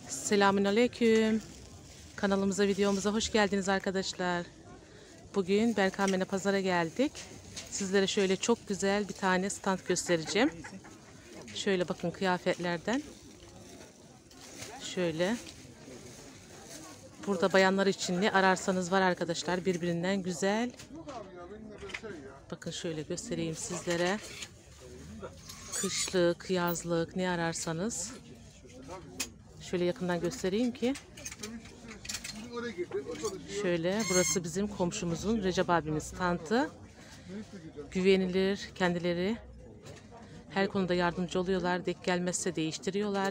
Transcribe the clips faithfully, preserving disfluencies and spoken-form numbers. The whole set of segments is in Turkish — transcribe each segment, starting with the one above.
Selamünaleyküm. Kanalımıza, videomuza hoş geldiniz arkadaşlar. Bugün Berkamen'e pazara geldik. Sizlere şöyle çok güzel bir tane stand göstereceğim. Şöyle bakın kıyafetlerden. Şöyle. Burada bayanlar için ne ararsanız var arkadaşlar. Birbirinden güzel. Bakın şöyle göstereyim sizlere. Kışlık, yazlık ne ararsanız. Şöyle yakından göstereyim ki. Şöyle burası bizim komşumuzun Recep abimiz standı. Güvenilir kendileri. Her konuda yardımcı oluyorlar. Denk gelmezse değiştiriyorlar.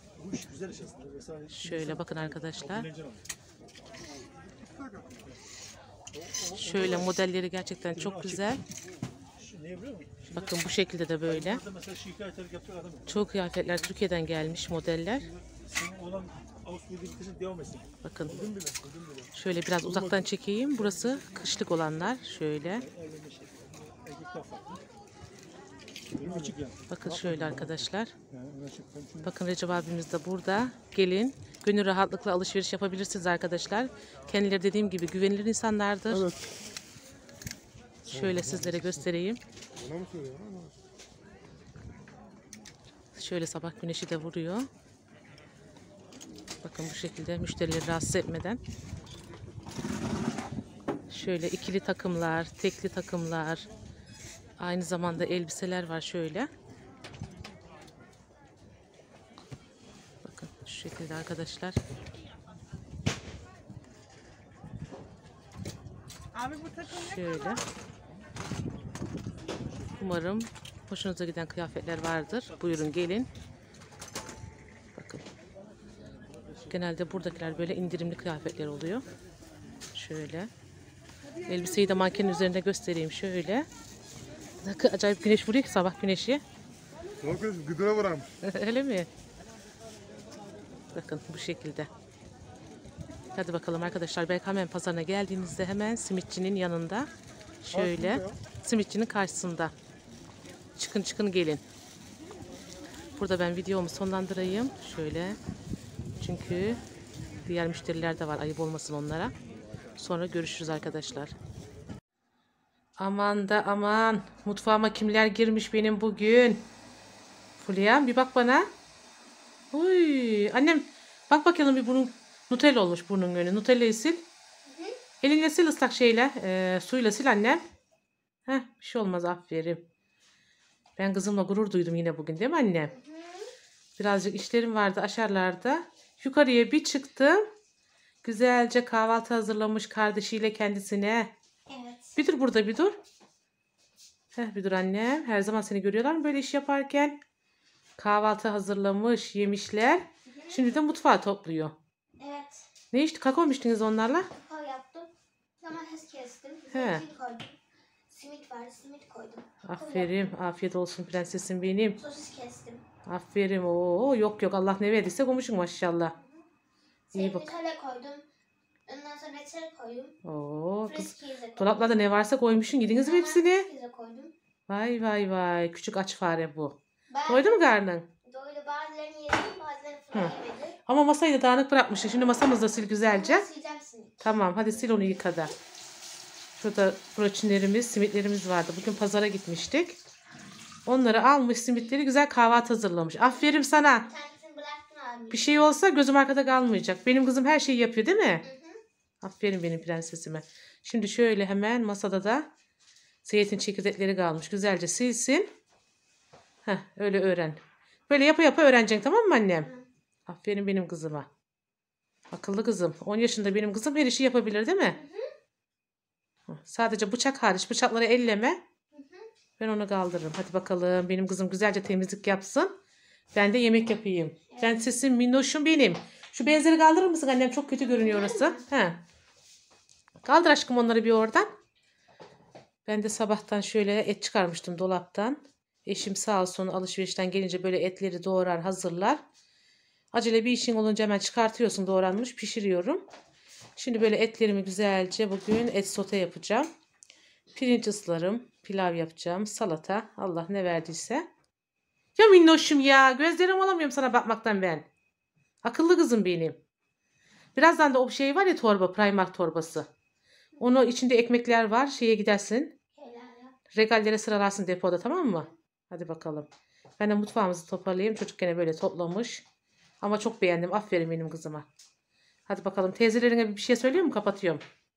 Şöyle bakın arkadaşlar. Şöyle modelleri gerçekten çok güzel. Bakın bu şekilde de böyle. Çok kıyafetler Türkiye'den gelmiş modeller. Bakın. Şöyle biraz uzaktan çekeyim. Burası kışlık olanlar. Şöyle. Bakın şöyle arkadaşlar. Bakın Recep abimiz de burada. Gelin. Gönül rahatlıkla alışveriş yapabilirsiniz arkadaşlar. Kendileri dediğim gibi güvenilir insanlardır. Evet. Şöyle sizlere göstereyim. Şöyle sabah güneşi de vuruyor. Bakın bu şekilde müşterileri rahatsız etmeden. Şöyle ikili takımlar, tekli takımlar. Aynı zamanda elbiseler var şöyle. Bakın şu şekilde arkadaşlar. Abi bu takım ne şöyle. kadar? Umarım hoşunuza giden kıyafetler vardır. Buyurun gelin. Bakın. Genelde buradakiler böyle indirimli kıyafetler oluyor. Şöyle. Elbiseyi de mankenin üzerinde göstereyim şöyle. Acayip güneş vuruyor ki sabah güneşi. Sabah güneşi gıdıra varmış. Öyle mi? Bakın bu şekilde. Hadi bakalım arkadaşlar. Berkamen pazarına geldiğinizde hemen simitçinin yanında. Şöyle. Simitçinin karşısında. Çıkın çıkın gelin. Burada ben videomu sonlandırayım. Şöyle. Çünkü diğer müşteriler de var. Ayıp olmasın onlara. Sonra görüşürüz arkadaşlar. Aman da aman. Mutfağıma kimler girmiş benim bugün. Fulya bir bak bana. Uy, annem bak bakalım bir burnun Nutella olmuş burnun önü. Nutella'yı sil. Hı hı. Elinle sil ıslak şeyle. E, suyla sil annem. Heh, bir şey olmaz aferin. Ben kızımla gurur duydum yine bugün değil mi annem? Hı hı. Birazcık işlerim vardı aşağılarda. Yukarıya bir çıktım. Güzelce kahvaltı hazırlamış kardeşiyle kendisine. Evet. Bir dur burada bir dur. Heh, bir dur annem. Her zaman seni görüyorlar mı böyle iş yaparken? Kahvaltı hazırlamış, yemişler. Hı hı. Şimdi de mutfağı topluyor. Evet. Ne içti? Kakao mu içtiniz onlarla? Kakao yaptım. Domates kestim. He. Zeytin koydum. Simit var, simit koydum. Aferin. Afiyet olsun prensesim benim. Sosis kestim. Aferin. Oo, yok yok Allah ne verdiyse komuşun maşallah. İyi bak. Nutella koydum. Ondan sonra reçel koydum. Oo, kız. Friskize Dolaplarda ne varsa koymuşsun. Yediniz mi hepsini? Friskize koydum. Vay vay vay. Küçük aç fare bu. Ben Doydu mu karnın? doydu. Bazılarını yedim, bazılarını fırına yemedi. Ama masayı da dağınık bırakmışsın. Şimdi masamızı da sil güzelce. Sileceğim simit. Tamam hadi sil onu yıka da. Şurada proçinlerimiz, simitlerimiz vardı. Bugün pazara gitmiştik. Onları almış, simitleri güzel kahvaltı hazırlamış. Aferin sana. Tanesini bıraktın abi. Bir şey olsa gözüm arkada kalmayacak. Benim kızım her şeyi yapıyor değil mi? Hı hı. Aferin benim prensesime. Şimdi şöyle hemen masada da zeytin çekirdekleri kalmış. Güzelce silsin. Heh, öyle öğren. Böyle yapa yapa öğreneceksin tamam mı annem? Hı. Aferin benim kızıma. Akıllı kızım. on yaşında benim kızım her işi yapabilir değil mi? Hı hı. Sadece bıçak hariç. Bıçakları elleme. Hı hı. Ben onu kaldırırım. Hadi bakalım. Benim kızım güzelce temizlik yapsın. Ben de yemek yapayım. Evet. Prensesim, minnoşum benim. Şu bezleri kaldırır mısın annem? Çok kötü görünüyor orası. He. Kaldır aşkım onları bir oradan. Ben de sabahtan şöyle et çıkarmıştım dolaptan. Eşim sağ olsun alışverişten gelince böyle etleri doğrar hazırlar. Acele bir işin olunca hemen çıkartıyorsun doğranmış pişiriyorum. Şimdi böyle etlerimi güzelce bugün et sote yapacağım. Pirinç ıslarım, pilav yapacağım, salata. Allah ne verdiyse. Ya minnoşum ya gözlerim alamıyorum sana bakmaktan ben. Akıllı kızım benim. Birazdan da o şey var ya torba, Primark torbası. Onu içinde ekmekler var. Şeye gidersin. Helal ya. Regallere sıralarsın depoda, tamam mı? Hadi bakalım. Ben de mutfağımızı toparlayayım. Çocuk gene böyle toplamış. Ama çok beğendim. Aferin benim kızıma. Hadi bakalım. Teyzelerine bir şey söylüyor mu? Kapatıyorum.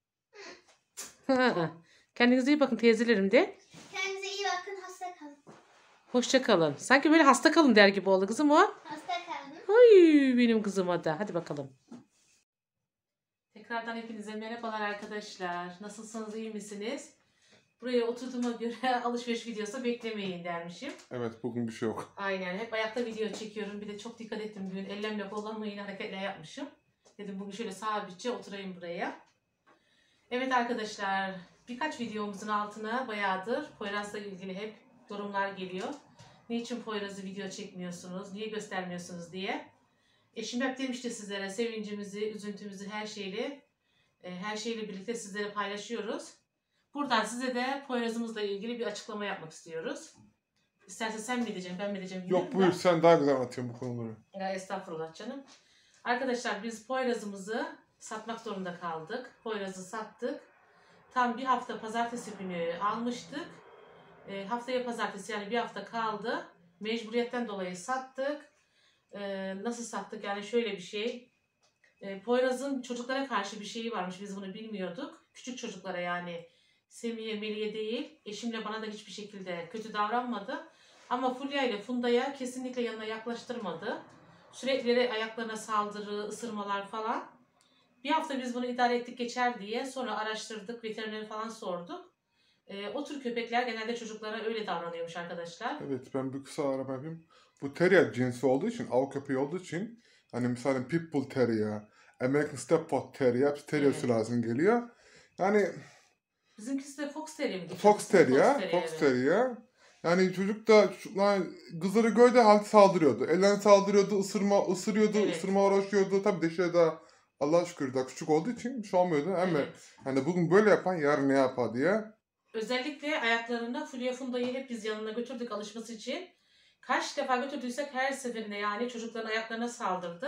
Kendinize iyi bakın teyzelerim de. Kendinize iyi bakın. Hasta kalın. Hoşça kalın. Sanki böyle hasta kalın der gibi oldu kızım o. Hasta kalın. Ay benim kızıma da. Hadi bakalım. Tekrardan hepinize merhabalar arkadaşlar. Nasılsınız, iyi misiniz? Buraya oturduğuma göre alışveriş videosu beklemeyin dermişim. Evet, bugün bir şey yok. Aynen, hep ayakta video çekiyorum. Bir de çok dikkat ettim bugün. Ellemle kollarımla yine hareketler yapmışım. Dedim bugün şöyle sabitçe oturayım buraya. Evet arkadaşlar, birkaç videomuzun altına bayağıdır Poyraz'la ilgili hep yorumlar geliyor. Niçin Poyraz'ı video çekmiyorsunuz, niye göstermiyorsunuz diye. Eşim hep demişti sizlere, sevincimizi, üzüntümüzü her şeyle, her şeyle birlikte sizlere paylaşıyoruz. Buradan size de Poyraz'ımızla ilgili bir açıklama yapmak istiyoruz. İstersen sen mi diyeceksin, ben mi diyeceğim? Yok buyur, sen daha güzel anlatıyorsun bu konuları. Ya estağfurullah canım. Arkadaşlar biz Poyraz'ımızı satmak zorunda kaldık. Poyraz'ı sattık. Tam bir hafta pazartesi günü almıştık. E, haftaya pazartesi, yani bir hafta kaldı. Mecburiyetten dolayı sattık. E, nasıl sattık? Yani şöyle bir şey. E, Poyraz'ın çocuklara karşı bir şeyi varmış. Biz bunu bilmiyorduk. Küçük çocuklara, yani Semih'e, Melih'e değil. Eşimle bana da hiçbir şekilde kötü davranmadı. Ama Fulya ile Funda'ya kesinlikle yanına yaklaştırmadı. Sürekli ayaklarına saldırı, ısırmalar falan. Bir hafta biz bunu idare ettik geçer diye. Sonra araştırdık, veterineri falan sorduk. E, o tür köpekler genelde çocuklara öyle davranıyormuş arkadaşlar. Evet, ben bir kısa arama yapayım. Bu terrier cinsi olduğu için, av köpeği olduğu için, hani mesela Pitbull Terrier, American Stafford Terrier, hepsi Terrier Evet. sülalesinden geliyor. Yani Bizimkisi de Fox Terrier mi? Fox Terrier, Fox evet. Terrier. Yani çocuk da yani kızları gördüğü halde saldırıyordu. Elden saldırıyordu, ısırma, ısırıyordu, Evet. ısırma uğraşıyordu. Tabii dişleri daha Allah'a şükür daha küçük olduğu için bir şey olmuyordu. Ama Evet. hani bugün böyle yapan yarın ne yapar diye. Özellikle ayaklarında Fulya Funda'yı hep biz yanına götürdük alışması için. Kaç defa götürdüysek her seferinde yani çocukların ayaklarına saldırdı.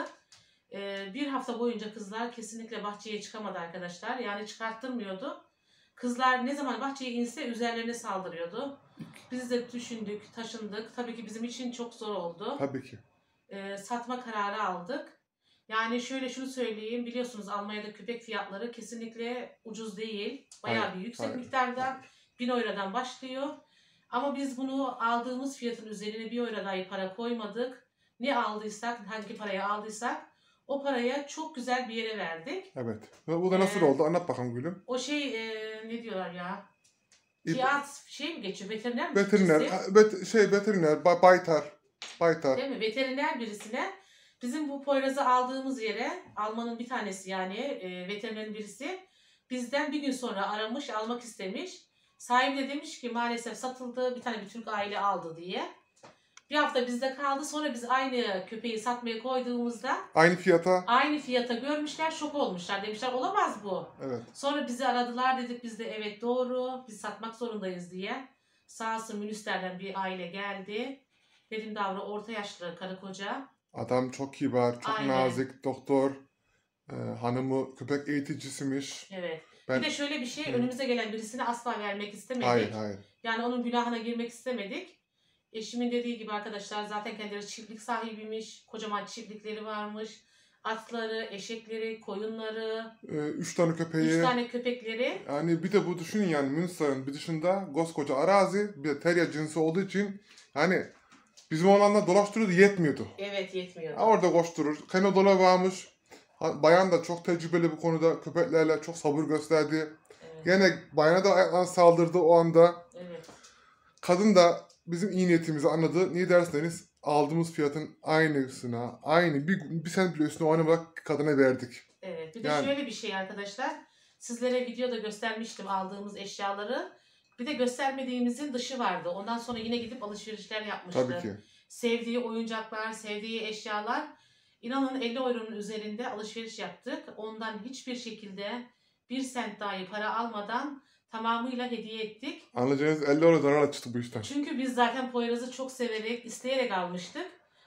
Ee, bir hafta boyunca kızlar kesinlikle bahçeye çıkamadı arkadaşlar. Yani çıkarttırmıyordu. Kızlar ne zaman bahçeye inse üzerlerine saldırıyordu. Biz de düşündük, taşındık. Tabii ki bizim için çok zor oldu. Tabii ki. Ee, satma kararı aldık. Yani şöyle şunu söyleyeyim. Biliyorsunuz Almanya'da köpek fiyatları kesinlikle ucuz değil. Bayağı Hayır, bir yüksek hayır, miktarda. hayır. bin eurodan başlıyor. Ama biz bunu aldığımız fiyatın üzerine bir euro dahi para koymadık. Ne aldıysak, hangi parayı aldıysak o paraya çok güzel bir yere verdik. Evet. Ve bu da nasıl Ee, oldu? Anlat bakalım gülüm. O şey e, ne diyorlar ya? İp- Fiyat şey mi geçiyor? Veteriner mi? Veteriner, birisi? ha, vet, şey veteriner, bay, baytar, baytar. Değil mi? Veteriner birisine bizim bu Poyraz'ı aldığımız yere, Alman'ın bir tanesi yani e, veterinerin birisi bizden bir gün sonra aramış, almak istemiş. Sahibi de demiş ki maalesef satıldı, bir tane bir Türk aile aldı diye. Bir hafta bizde kaldı, sonra biz aynı köpeği satmaya koyduğumuzda Aynı fiyata. aynı fiyata görmüşler, şok olmuşlar. Demişler olamaz bu. Evet. Sonra bizi aradılar, dedik biz de evet doğru, biz satmak zorundayız diye. Sağ olsun Münüster'den bir aile geldi. Benim davra orta yaşlı karı koca. Adam çok kibar, çok Aynen. nazik, doktor. Ee, hanımı köpek eğiticisiymiş. Evet. Ben... Bir de şöyle bir şey, Hı. önümüze gelen birisine asla vermek istemedik. Hayır, hayır. Yani onun günahına girmek istemedik. Eşimin dediği gibi arkadaşlar zaten kendileri çiftlik sahibiymiş. Kocaman çiftlikleri varmış. Atları, eşekleri, koyunları, Ee, üç tane köpeği. üç tane köpekleri. Yani bir de bu düşünün yani Münster'ın bir dışında koskoca arazi, bir de terrier cinsi olduğu için yani bizim olanlar dolaştırıyordu, yetmiyordu. Evet, yetmiyor. Ha, orada koşturur. Keno dolabı varmış. Ha, bayan da çok tecrübeli bu konuda, köpeklerle çok sabır gösterdi. Evet. Gene bayana da ayaklarına saldırdı o anda. Evet. Kadın da bizim iyi niyetimizi anladı. Niye derseniz aldığımız fiyatın aynısına, aynı bir, bir sent bile üstüne oynamak kadına verdik. Evet. Bir de Yani- şöyle bir şey arkadaşlar. Sizlere videoda göstermiştim aldığımız eşyaları. Bir de göstermediğimizin dışı vardı. Ondan sonra yine gidip alışverişler yapmıştı. Tabii ki. Sevdiği oyuncaklar, sevdiği eşyalar. İnanın elli euronun üzerinde alışveriş yaptık. Ondan hiçbir şekilde bir sent dahi para almadan tamamıyla hediye ettik. Anlayacağınız elli euro zarar çıktı bu işten. Çünkü biz zaten Poyraz'ı çok severek, isteyerek almıştık.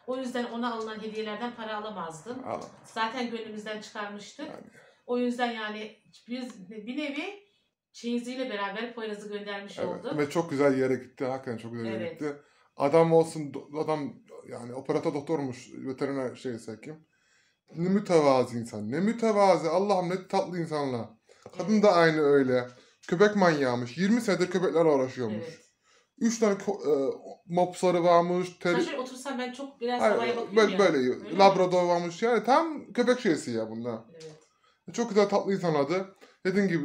O yüzden ona alınan hediyelerden para alamazdım. Al. Zaten gönlümüzden çıkarmıştık. Yani. O yüzden yani biz bir nevi çeyiziyle beraber Poyraz'ı göndermiş Evet. olduk. Ve çok güzel yere gitti. Hakikaten çok güzel yere Evet. gitti. Adam olsun, do- adam yani operatör doktormuş, veteriner şeysi hekim. Ne mütevazi insan, ne mütevazi. Allah'ım ne tatlı insanlar. Kadın Evet. da aynı öyle. Köpek manyağımış. yirmi senedir köpeklerle uğraşıyormuş. Evet. üç tane ko- e, mopsları varmış. Sen Ter- şöyle otursam ben çok biraz Hayır, havaya bakıyorum böyle, ya. böyle Öyle mi? Labrador varmış. Yani tam köpek şeysi ya bunlar. Evet. Çok güzel tatlı insanlardı. Dediğim gibi,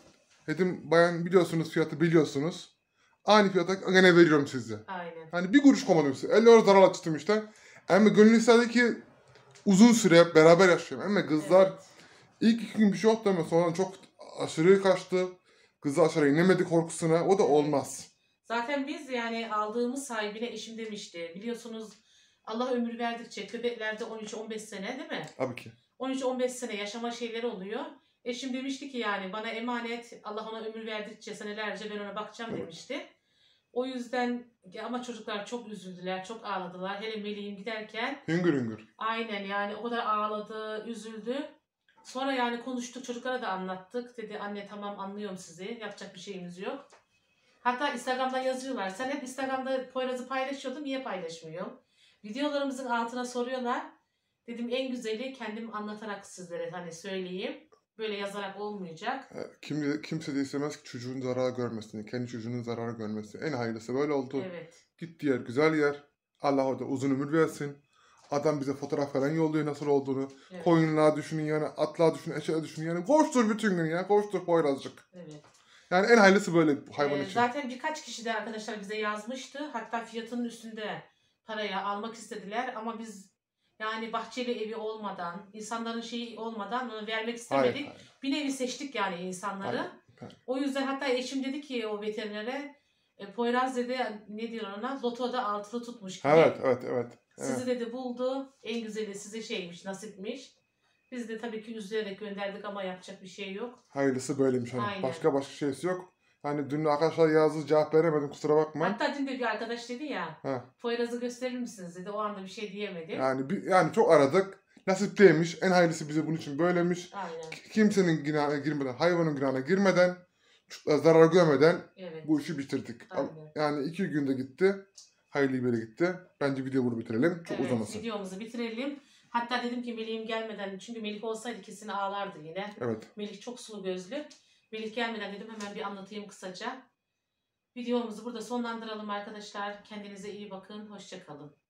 dedim bayan biliyorsunuz fiyatı biliyorsunuz. Aynı fiyata gene veriyorum size. Aynen. Hani bir kuruş koymadım size. elli euro zarar açtım işte. Ama gönül isterdi ki uzun süre beraber yaşayalım. Ama kızlar Evet. ilk iki gün bir şey yoktu ama sonra çok aşırı kaçtı. Kızı aşağı inemedi korkusuna. O da Evet. olmaz. Zaten biz yani aldığımız sahibine eşim demişti. Biliyorsunuz Allah ömür verdikçe köpeklerde on üç on beş sene değil mi? Tabii ki. on üç on beş sene yaşama şeyleri oluyor. Eşim demişti ki yani bana emanet, Allah ona ömür verdikçe senelerce ben ona bakacağım Evet. demişti. O yüzden ama çocuklar çok üzüldüler, çok ağladılar. Hele Melih'im giderken Hüngür hüngür. aynen yani o kadar ağladı, üzüldü. Sonra yani konuştuk, çocuklara da anlattık. Dedi anne tamam anlıyorum sizi, yapacak bir şeyimiz yok. Hatta Instagram'dan yazıyorlar. Sen hep Instagram'da Poyraz'ı paylaşıyordun, niye paylaşmıyorsun? Videolarımızın altına soruyorlar. Dedim en güzeli kendim anlatarak sizlere hani söyleyeyim. Böyle yazarak olmayacak. E, Kim, kimse de istemez ki çocuğun zarar görmesini, kendi çocuğunun zarar görmesi. En hayırlısı böyle oldu. Evet. Gitti yer, güzel yer. Allah orada uzun ömür versin. Adam bize fotoğraf falan yolluyor nasıl olduğunu. Evet. Koyunlar düşünün yani, atlar düşünün, eşeğe düşünün yani. Koştur bütün gün ya, koştur Poyrazcık. Evet. Yani en hayırlısı böyle hayvan Ee, için. zaten birkaç kişi de arkadaşlar bize yazmıştı. Hatta fiyatının üstünde paraya almak istediler ama biz yani bahçeli evi olmadan, insanların şeyi olmadan onu vermek istemedik. Hayır, hayır. Bir nevi seçtik yani insanları. Hayır, hayır. O yüzden hatta eşim dedi ki o veterinere e, Poyraz dedi ne diyor ona lotoda altılı tutmuş gibi. Evet, evet, evet. Sizi evet. dedi buldu. En güzeli size şeymiş, nasipmiş. Biz de tabii ki üzülerek gönderdik ama yapacak bir şey yok. Hayırlısı böyleymiş. Hani. Aynen. Başka başka şeysi yok. Hani dün arkadaşlar yazdı cevap veremedim kusura bakma. Hatta dün de bir arkadaş dedi ya, Ha. Poyraz'ı gösterir misiniz dedi. O anda bir şey diyemedi. Yani bir, yani çok aradık. Nasip değilmiş. En hayırlısı bize bunun için böylemiş. Aynen. Kimsenin günahına girmeden, hayvanın günahına girmeden, zarar görmeden Evet. bu işi bitirdik. Aynen. Yani iki günde gitti. Hayırlı bir yere gitti. Bence video bunu bitirelim. Çok Evet, uzamasın. videomuzu bitirelim. Hatta dedim ki Melih'im gelmeden, çünkü Melih olsaydı kesin ağlardı yine. Evet. Melih çok sulu gözlü. Melih gelmeden dedim hemen bir anlatayım kısaca. Videomuzu burada sonlandıralım arkadaşlar. Kendinize iyi bakın. Hoşça kalın.